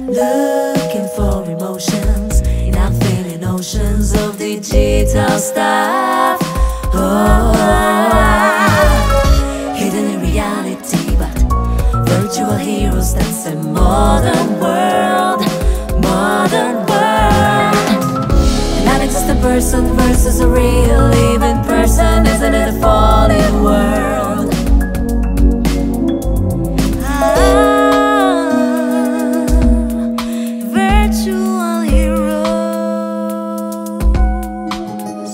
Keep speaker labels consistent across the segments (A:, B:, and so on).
A: Looking for emotions in unfailing oceans of digital stuff. Oh, hidden in reality, but virtual heroes. That's a modern world, modern world. An non-existent person versus a real living person. Isn't it a falling world? Virtual heroes.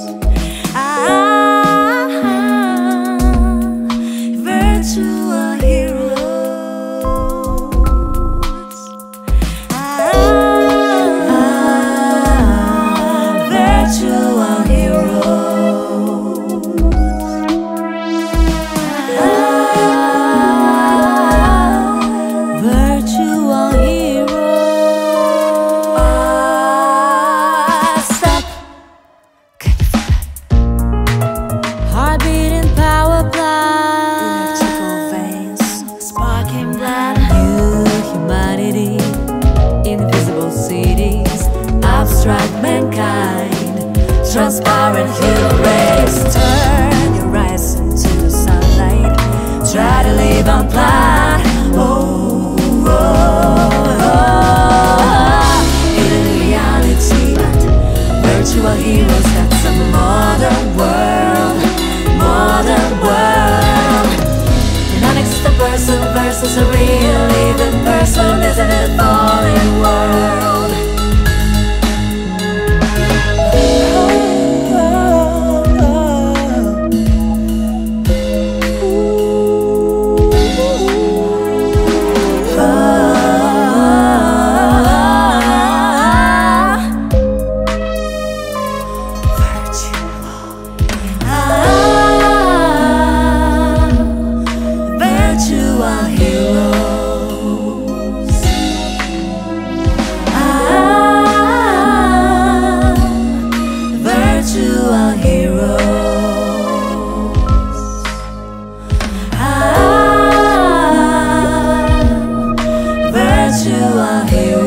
A: Virtual heroes. Virtual heroes. Virtual heroes. Stop. Can you feel it? Heartbeating power plant. Electrical veins, sparking blood. New humanity, invisible cities, abstract mankind, transparent human race. Turn your eyes into the sunlight. Try to live on plan. Oh, oh, oh. Hidden in reality, but virtual heroes. That's a modern world, modern world. An non-existent person versus a real living person. Isn't it a falling world? Virtual heroes. Virtual heroes. Virtual heroes.